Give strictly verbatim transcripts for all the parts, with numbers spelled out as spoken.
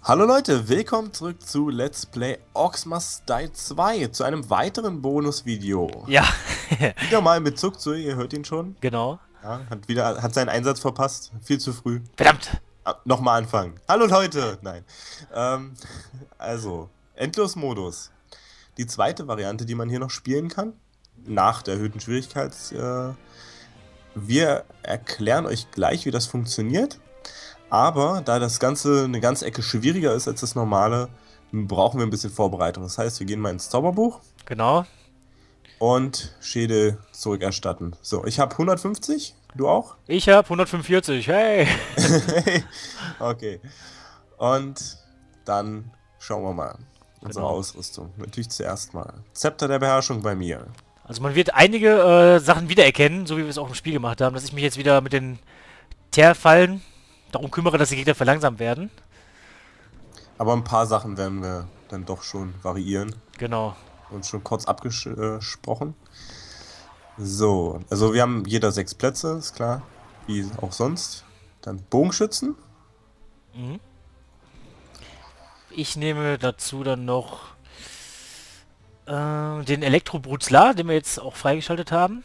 Hallo Leute, willkommen zurück zu Let's Play Orcs Must Die zwei, zu einem weiteren Bonusvideo. Ja, Wieder mal mit Zuckzui, ihr hört ihn schon. genau. Ja, hat wieder, hat seinen Einsatz verpasst, viel zu früh. Verdammt! Ah, nochmal anfangen. Hallo Leute! Nein. Ähm, also, Endlosmodus. Die zweite Variante, die man hier noch spielen kann, nach der erhöhten Schwierigkeits... Äh, wir erklären euch gleich, wie das funktioniert. Aber da das Ganze eine ganze Ecke schwieriger ist als das normale, brauchen wir ein bisschen Vorbereitung. Das heißt, wir gehen mal ins Zauberbuch Genau. und Schädel zurückerstatten. So, ich habe hundertfünfzig, du auch? Ich hab hundertfünfundvierzig, hey! Okay. Und dann schauen wir mal. Unsere Genau. Ausrüstung. Natürlich zuerst mal. Zepter der Beherrschung bei mir. Also man wird einige äh, Sachen wiedererkennen, so wie wir es auch im Spiel gemacht haben, dass ich mich jetzt wieder mit den Teerfallen darum kümmere, dass die Gegner verlangsamt werden. Aber ein paar Sachen werden wir dann doch schon variieren. Genau. Uns schon kurz abgesprochen. So, also wir haben jeder sechs Plätze, ist klar. Wie auch sonst. Dann Bogenschützen. Mhm. Ich nehme dazu dann noch äh, den Elektrobrutzler, den wir jetzt auch freigeschaltet haben.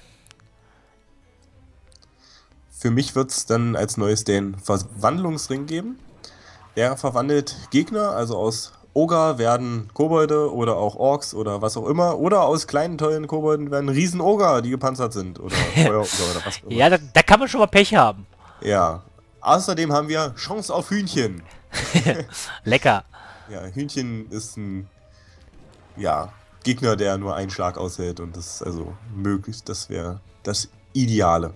Für mich wird es dann als neues den Verwandlungsring geben. Der verwandelt Gegner, also aus Ogre werden Kobolde oder auch Orks oder was auch immer. Oder aus kleinen, tollen Kobolden werden Riesen-Ogre, die gepanzert sind. Oder Feuer-Ogre oder was auch immer. Ja, da, da kann man schon mal Pech haben. Ja. Außerdem haben wir Chance auf Hühnchen. Lecker. Ja, Hühnchen ist ein ja, Gegner, der nur einen Schlag aushält. Und das ist also möglich. Das wäre das Ideale.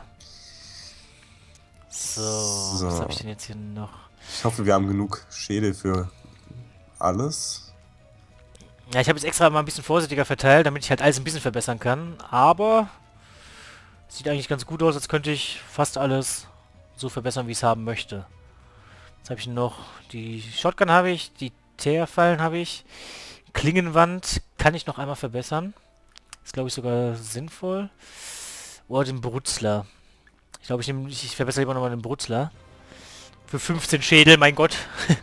So, So. was habe ich denn jetzt hier noch? Ich hoffe, wir haben genug Schädel für alles. Ja, ich habe jetzt extra mal ein bisschen vorsichtiger verteilt, damit ich halt alles ein bisschen verbessern kann. Aber sieht eigentlich ganz gut aus, als könnte ich fast alles so verbessern, wie ich es haben möchte. Jetzt habe ich noch die Shotgun habe ich, die Teerfallen habe ich. Klingenwand kann ich noch einmal verbessern. Ist, glaube ich, sogar sinnvoll. Oder den Brutzler. Ich glaube, ich, nehm, ich, ich verbessere lieber nochmal den Brutzler. Für fünfzehn Schädel, mein Gott.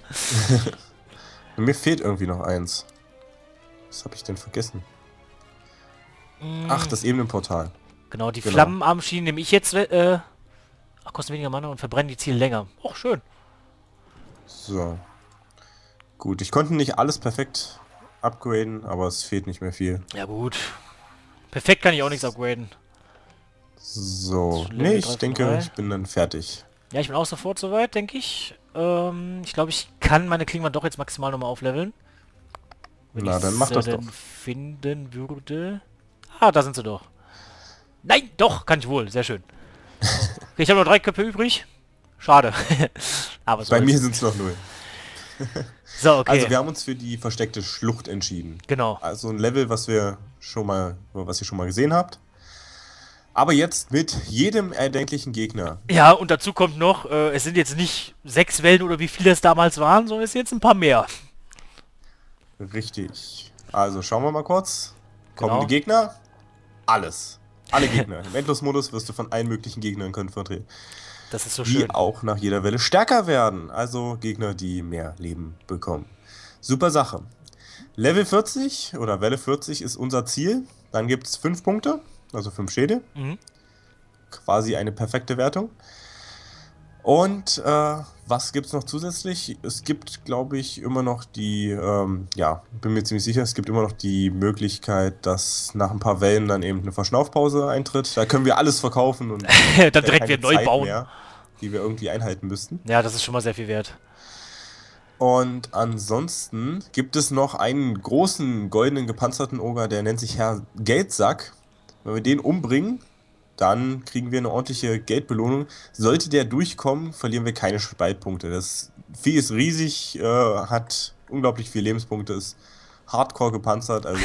Mir fehlt irgendwie noch eins. Was habe ich denn vergessen? Ach, das Ebenenportal. Genau, die Genau. Flammenarmschienen nehme ich jetzt... Äh, ach, kostet weniger Mana und verbrennen die Ziele länger. Och, schön. So. Gut, ich konnte nicht alles perfekt upgraden, aber es fehlt nicht mehr viel. Ja gut. Perfekt kann ich auch nichts upgraden. So. Level Nee, drei ich von denke, drei. ich bin dann fertig. Ja, ich bin auch sofort soweit, denke ich. Ähm, ich glaube, ich kann meine Klingenwand doch jetzt maximal nochmal aufleveln. Wenn Na, ich dann mach sie das doch. denn finden würde. Ah, da sind sie doch. Nein, doch, kann ich wohl. Sehr schön. Okay, ich habe noch drei Köpfe übrig. Schade. Aber so. Bei mir sind es noch null. So, okay. Also wir haben uns für die versteckte Schlucht entschieden. Genau. Also ein Level, was wir schon mal, was ihr schon mal gesehen habt. Aber jetzt mit jedem erdenklichen Gegner. Ja, und dazu kommt noch, äh, es sind jetzt nicht sechs Wellen oder wie viele es damals waren, sondern es sind jetzt ein paar mehr. Richtig. Also schauen wir mal kurz. Kommen Genau. die Gegner? Alles. Alle Gegner. Im Endlosmodus wirst du von allen möglichen Gegnern konfrontiert. Das ist so Die schön. auch nach jeder Welle stärker werden. Also Gegner, die mehr Leben bekommen. Super Sache. Level vierzig oder Welle vierzig ist unser Ziel. Dann gibt es fünf Punkte, also fünf Schädel. Mhm. Quasi eine perfekte Wertung. Und äh, was gibt es noch zusätzlich? Es gibt, glaube ich, immer noch die, ähm, ja, bin mir ziemlich sicher, es gibt immer noch die Möglichkeit, dass nach ein paar Wellen dann eben eine Verschnaufpause eintritt. Da können wir alles verkaufen und Dann direkt wieder neu Zeit bauen. mehr, die wir irgendwie einhalten müssten. Ja, das ist schon mal sehr viel wert. Und ansonsten gibt es noch einen großen goldenen gepanzerten Oger, der nennt sich Herr Geldsack. Wenn wir den umbringen, dann kriegen wir eine ordentliche Geldbelohnung. Sollte der durchkommen, verlieren wir keine Spaltpunkte. Das Vieh ist riesig, äh, hat unglaublich viele Lebenspunkte, ist hardcore gepanzert, also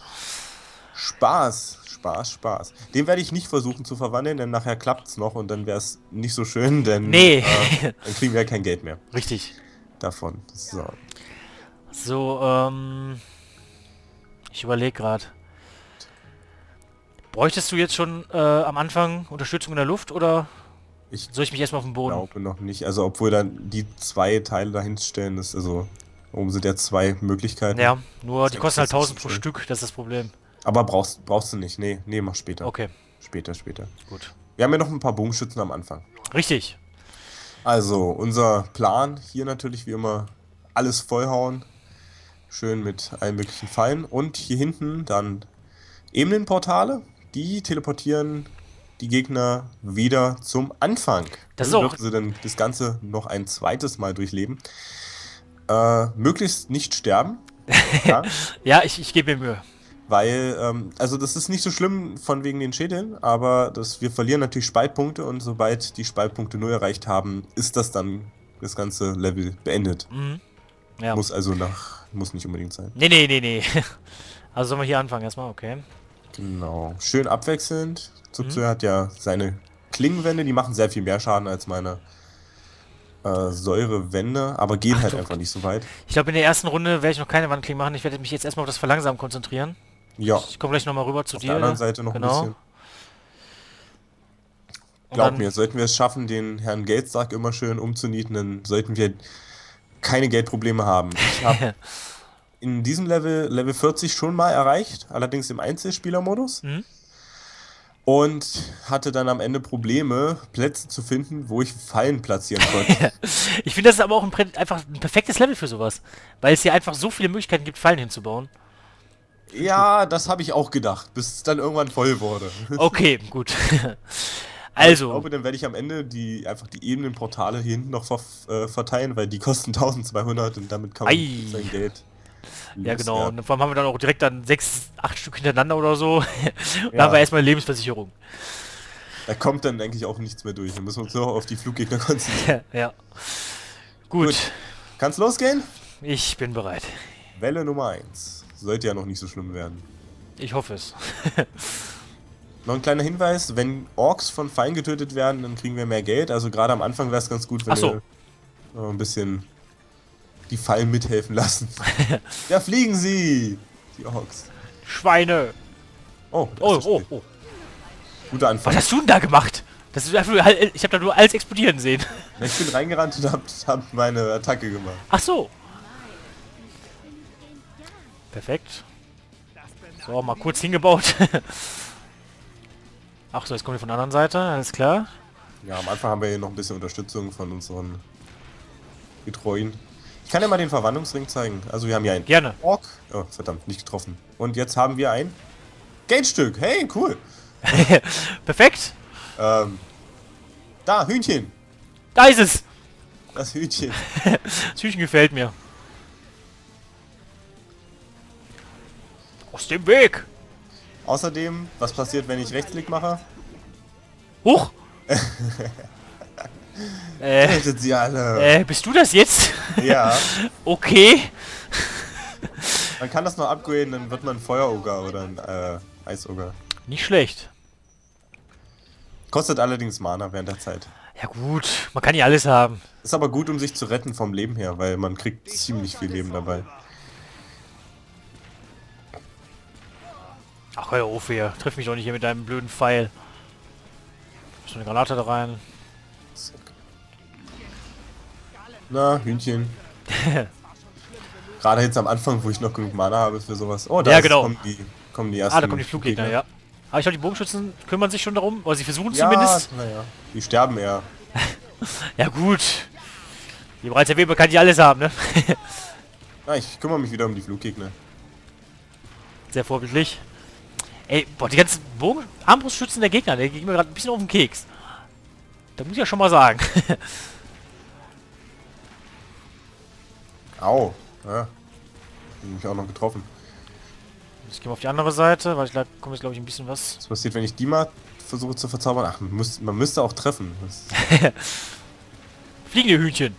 Spaß, Spaß, Spaß. Den werde ich nicht versuchen zu verwandeln, denn nachher klappt es noch und dann wäre es nicht so schön, denn Nee. äh, dann kriegen wir ja kein Geld mehr Richtig. davon. So. So, ähm... Ich überlege gerade. Bräuchtest du jetzt schon äh, am Anfang Unterstützung in der Luft, oder Ich Soll ich mich erstmal auf den Boden? glaube noch nicht. Also obwohl dann die zwei Teile dahin stellen, ist also oben sind ja zwei Möglichkeiten. Ja, nur Das die ist kosten halt ja tausend pro schön. Stück, das ist das Problem. Aber brauchst brauchst du nicht. Nee, nee, mach später. Okay, Später, später. gut. Wir haben ja noch ein paar Bogenschützen am Anfang. Richtig. Also, unser Plan hier natürlich wie immer alles vollhauen. Schön mit allen möglichen Fallen. Und hier hinten dann Ebenenportale. Die teleportieren die Gegner wieder zum Anfang. Das ist Dann auch- dürfen sie dann das Ganze noch ein zweites Mal durchleben. Äh, möglichst nicht sterben. Ja, Ja, ich, ich gebe mir Mühe. weil, ähm, also das ist nicht so schlimm von wegen den Schädeln, aber das, wir verlieren natürlich Spaltpunkte und sobald die Spaltpunkte null erreicht haben, ist das dann das ganze Level beendet. Mhm. Ja. Muss also nach, muss nicht unbedingt sein. Nee, nee, nee, nee. Also sollen wir hier anfangen erstmal, okay. Genau. Schön abwechselnd. Zubzui Mhm. hat ja seine Klingenwände, die machen sehr viel mehr Schaden als meine äh, Säurewände, aber gehen Ach halt du- einfach nicht so weit. Ich glaube, in der ersten Runde werde ich noch keine Wandkling machen. Ich werde mich jetzt erstmal auf das Verlangsamen konzentrieren. Ja, Ich komme gleich nochmal rüber zu auf dir. der anderen Seite noch genau. ein bisschen. Und Glaub dann- mir, sollten wir es schaffen, den Herrn Geldsack immer schön umzunieten, dann sollten wir keine Geldprobleme haben. Ich habe in diesem Level Level vierzig schon mal erreicht, allerdings im Einzelspielermodus. Mhm. Und hatte dann am Ende Probleme, Plätze zu finden, wo ich Fallen platzieren konnte. Ich finde, das ist aber auch ein, prä- einfach ein perfektes Level für sowas. Weil es hier einfach so viele Möglichkeiten gibt, Fallen hinzubauen. Ja, das habe ich auch gedacht, bis es dann irgendwann voll wurde. Okay, gut. Ich Also, glaube, dann werde ich am Ende die einfach die Ebenenportale hier hinten noch ver äh, verteilen, weil die kosten eintausendzweihundert und damit kann man Ei. sein Geld. ja genau. loswerden. Und vor allem haben wir dann auch direkt dann sechs, acht Stück hintereinander oder so. Und Ja. da haben wir erstmal Lebensversicherung. Da kommt dann eigentlich auch nichts mehr durch. Da müssen wir uns nur auf die Fluggegner konzentrieren. Ja. Gut, Gut. Kann's losgehen? ich bin bereit. Welle Nummer eins. Sollte ja noch nicht so schlimm werden. Ich hoffe es. Noch ein kleiner Hinweis, wenn Orks von Feinden getötet werden, dann kriegen wir mehr Geld. Also gerade am Anfang wäre es ganz gut, wenn Ach so. wir äh, ein bisschen die Fallen mithelfen lassen. Ja, fliegen sie! Die Orks. Schweine! Oh, das Oh, ist oh, Spiel. oh. Guter Anfang. Was hast du denn da gemacht? Das ist einfach nur, halt- ich habe da nur alles explodieren sehen. Ich bin reingerannt und hab, hab meine Attacke gemacht. Ach so. Perfekt. So, mal kurz hingebaut. Ach so, jetzt kommen wir von der anderen Seite, alles klar. Ja, am Anfang haben wir hier noch ein bisschen Unterstützung von unseren Getreuen. Ich kann ja mal den Verwandlungsring zeigen. Also wir haben hier einen Gerne. Ork. Oh, verdammt, nicht getroffen. Und jetzt haben wir ein Geldstück. Hey, cool. Perfekt. Ähm, da, Hühnchen. Da ist es. Das Hühnchen. Das Hühnchen gefällt mir. Aus dem Weg. Außerdem, was passiert, wenn ich Rechtsklick mache? Huch. äh, Tötet sie alle. äh, bist du das jetzt? Ja, Okay. man kann das noch upgraden, dann wird man ein Feueroger oder ein äh, Eisoger. Nicht schlecht. Kostet allerdings Mana während der Zeit. Ja gut, man kann ja alles haben. Ist aber gut, um sich zu retten vom Leben her, weil man kriegt ziemlich viel Leben dabei. Ach, hör auf hier. Triff mich doch nicht hier mit deinem blöden Pfeil. Ist eine Granate da rein. Na, Hühnchen. Gerade jetzt am Anfang, wo ich noch genug Mana habe für sowas. Oh, da Ja, ist- genau. kommen, die, kommen die ersten Ah, da kommen die Fluggegner, ja. Aber ich glaube, die Bogenschützen kümmern sich schon darum. Oder sie versuchen Ja, zumindest. naja. Die sterben eher. Ja gut. Wie bereits erwähnt, man kann die alles haben, ne? Na, ich kümmere mich wieder um die Fluggegner. Sehr vorbildlich. Ey, boah, die ganzen Bogen Armbrustschützen der Gegner, der ging mir gerade ein bisschen auf den Keks. Da muss ich ja schon mal sagen. Au. Ja. Bin mich auch noch getroffen. Ich gehe mal auf die andere Seite, weil ich da kommt jetzt glaube ich ein bisschen was. Was passiert, wenn ich die mal versuche zu verzaubern? Ach, man, muss, man müsste auch treffen. Das, Fliegende Hühnchen.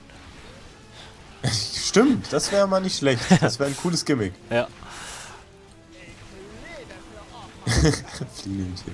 stimmt, das wäre mal nicht schlecht. Das wäre ein cooles Gimmick. Ja. Fliehenden.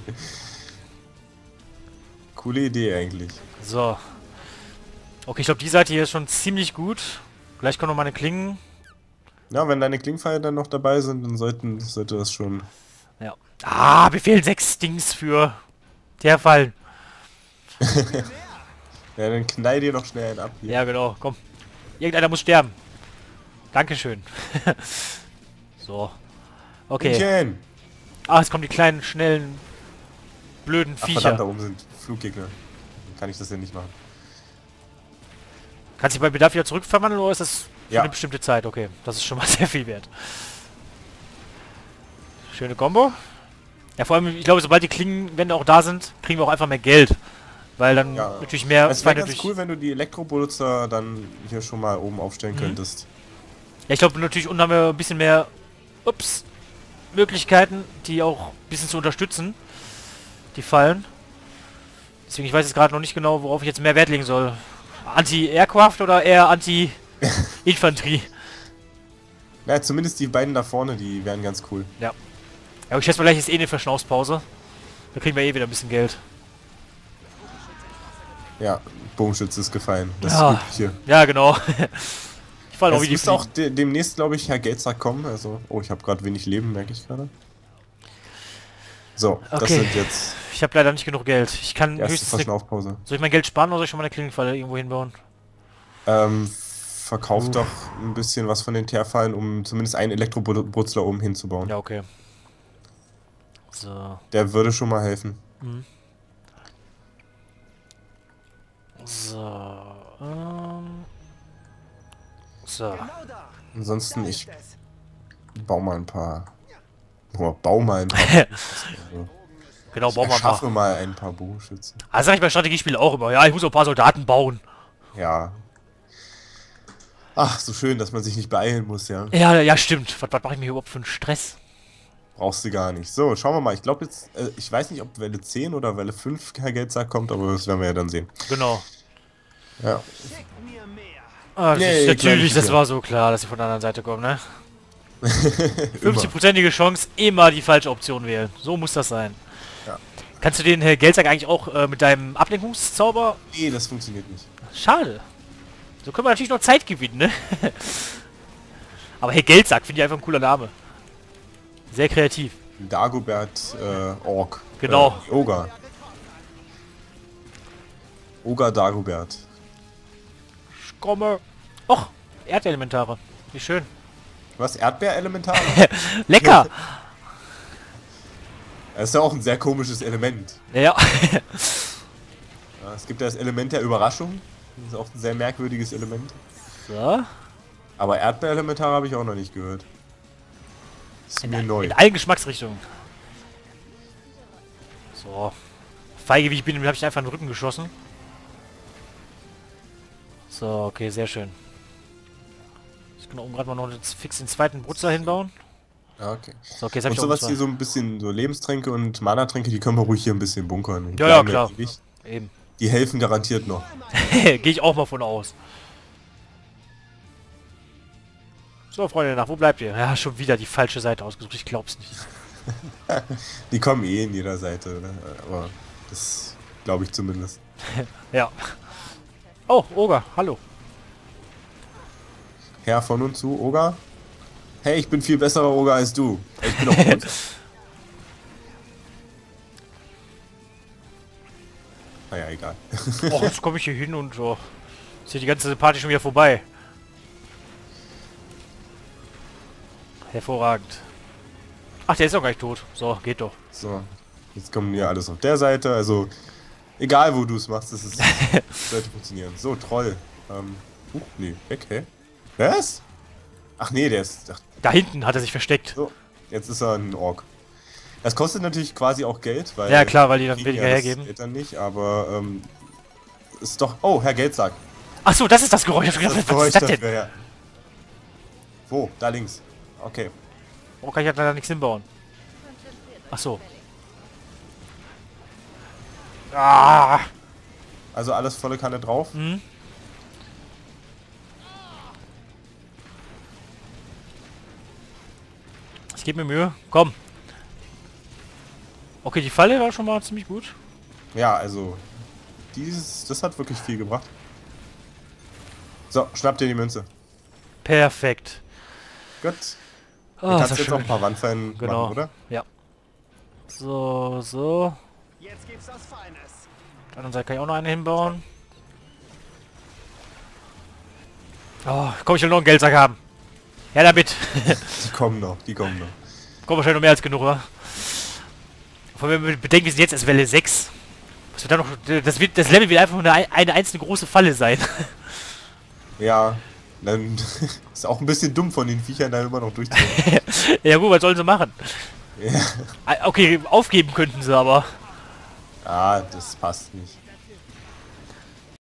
Coole Idee eigentlich. So. Okay, ich glaube die Seite hier ist schon ziemlich gut. Gleich kommen noch meine Klingen. Ja, wenn deine Klingpfeile dann noch dabei sind, dann sollten, sollte das schon... Ja. Ah, mir fehlen sechs Dings für der Fall. Ja, dann knall dir doch schnell einen ab hier. Ja, genau, komm. Irgendeiner muss sterben. Dankeschön. So. Okay. Hühnchen. Ah, jetzt kommen die kleinen, schnellen, blöden Ach Viecher. verdammt, da oben sind Fluggegner. Dann kann ich das ja nicht machen. Kannst du dich bei Bedarf wieder zurückverwandeln oder ist das für Ja. eine bestimmte Zeit? Okay, das ist schon mal sehr viel wert. Schöne Combo. Ja, vor allem, ich glaube, sobald die Klingenwände auch da sind, kriegen wir auch einfach mehr Geld. Weil dann Ja. natürlich mehr Es wäre Feinde ganz durch... cool, wenn du die Elektrobolzer dann hier schon mal oben aufstellen Mhm. könntest. Ja, ich glaube natürlich, unten haben wir ein bisschen mehr... Ups. Möglichkeiten, die auch ein bisschen zu unterstützen. Die Fallen. Deswegen, ich weiß jetzt gerade noch nicht genau, worauf ich jetzt mehr Wert legen soll. Anti-Aircraft oder eher Anti-Infanterie? Ja, zumindest die beiden da vorne, die wären ganz cool. Ja. Ja, aber ich schätze mal gleich ist eh eine Verschnaufspause. Da kriegen wir eh wieder ein bisschen Geld. Ja, Bogenschütze ist gefallen. Das Ja. ist Übliche. Ja, genau. Ich fall auch Es wie die müsste auch Fliegen. de demnächst, glaube ich, Herr Geldsack kommen. Also, oh, ich habe gerade wenig Leben, merke ich gerade. So, das Okay. sind jetzt Ich habe leider nicht genug Geld. Ich kann die erste höchstens... Eine, Verschnaufpause. soll ich mein Geld sparen oder soll ich schon mal eine Klingenfalle irgendwo hinbauen? Ähm, verkauf doch ein bisschen was von den Teerfallen, um zumindest einen Elektrobrutzler oben hinzubauen. Ja, okay. So. Der würde schon mal helfen. So. Ähm. So. Ansonsten, ich bau mal ein paar... Oh, bau mal ein paar... also, Genau, ich bauen wir mal. erschaffe mal ein paar Bogenschützen. Also sag ich bei Strategiespielen auch immer. Ja, ich muss auch ein paar Soldaten bauen. Ja. Ach, so schön, dass man sich nicht beeilen muss, ja. Ja, ja, stimmt. Was, was mache ich mir überhaupt für einen Stress? Brauchst du gar nicht. So, schauen wir mal. Ich glaube jetzt, äh, ich weiß nicht, ob Welle zehn oder Welle fünf Herr Geldsack kommt, aber das werden wir ja dann sehen. Genau. Ja. Ah, das Nee, ist natürlich, kleine das Figur. war so klar, dass sie von der anderen Seite kommen, ne? Immer. fünfzig-prozentige Chance, immer die falsche Option wählen. So muss das sein. Ja. Kannst du den Herr Geldsack eigentlich auch äh, mit deinem Ablenkungszauber... Nee, das funktioniert nicht. Schade. So können wir natürlich noch Zeit gewinnen, ne? Aber Herr Geldsack finde ich einfach ein cooler Name. Sehr kreativ. Dagobert äh, Ork. Genau. Äh, Oger. Oger Dagobert. Ich komme. Och, Erdelementare. Wie schön. Was? Erdbeerelementar? Lecker! Das ist ja auch ein sehr komisches Element. Ja. Ja, es gibt ja das Element der Überraschung. Das ist auch ein sehr merkwürdiges Element. So. Aber Erdbeerelementar habe ich auch noch nicht gehört. Ist mir In, neu. in allen Geschmacksrichtungen. So. Feige wie ich bin, habe ich einfach in den Rücken geschossen. So, okay, sehr schön. Ich kann oben gerade mal noch jetzt fix den zweiten Brutzer hinbauen. Ja, okay. So, okay, jetzt habe Und ich auch sowas zwei. hier so ein bisschen, so Lebenstränke und Mana-Tränke, die können wir ruhig hier ein bisschen bunkern. Die Ja, ja, bleiben klar. ewig. Eben. Die helfen garantiert noch. Gehe ich auch mal von aus. So, Freunde, nach wo bleibt ihr? Ja, schon wieder die falsche Seite ausgesucht. Ich glaub's nicht. Die kommen eh in jeder Seite, ne? Aber das glaube ich zumindest. Ja. Oh, Oger, hallo. Herr von und zu, Oger? Hey, ich bin viel besserer Oger als du. Ich bin auch gut. Naja, egal. Oh, jetzt komme ich hier hin und so. Ist hier die ganze Party schon wieder vorbei. Hervorragend. Ach, der ist doch gar nicht tot. So, geht doch. So, jetzt kommen hier alles auf der Seite. Also, egal wo du es machst, das ist, sollte funktionieren. So, Troll. Ähm, uh, nee, weg, hä? Was? Ach nee, der ist... Ach, Da hinten hat er sich versteckt. so, jetzt ist er ein Ork. Das kostet natürlich quasi auch Geld, weil... Ja, klar, weil die dann kriegen weniger ja das hergeben. Geld dann nicht, aber, ähm, ist doch... Oh, Herr Geldsack. Ach so, das ist das Geräusch. Ich hab gedacht, was ist das denn? dafür, ja. Wo? Da links. Okay. Warum kann ich halt leider nichts hinbauen? Ach so. Ah! Also alles volle Kanne drauf. Hm? Ich gebe mir Mühe. Komm. Okay, die Falle war schon mal ziemlich gut. Ja, also... Dieses... Das hat wirklich viel gebracht. So, schnapp dir die Münze. Perfekt. Gut. Oh, Du ist kannst das jetzt schön. noch ein paar Wandfallen Genau. machen, oder? Ja. So, so. Jetzt gibt's was Feines. Auf der anderen Seite kann ich auch noch eine hinbauen. Oh, komm, ich will noch einen Geldsack haben. Ja, damit. Die kommen noch, die kommen noch. Kommt wahrscheinlich noch mehr als genug, oder? Vor allem, wenn wir bedenken, wir sind jetzt erst Welle sechs. Was wird da noch... Das, wird, das Level wird einfach nur eine, eine einzelne große Falle sein. Ja, dann ist auch ein bisschen dumm von den Viechern da immer noch durchzukommen. Ja gut, was sollen sie machen? Ja. Okay, aufgeben könnten sie, aber... Ah, das passt nicht.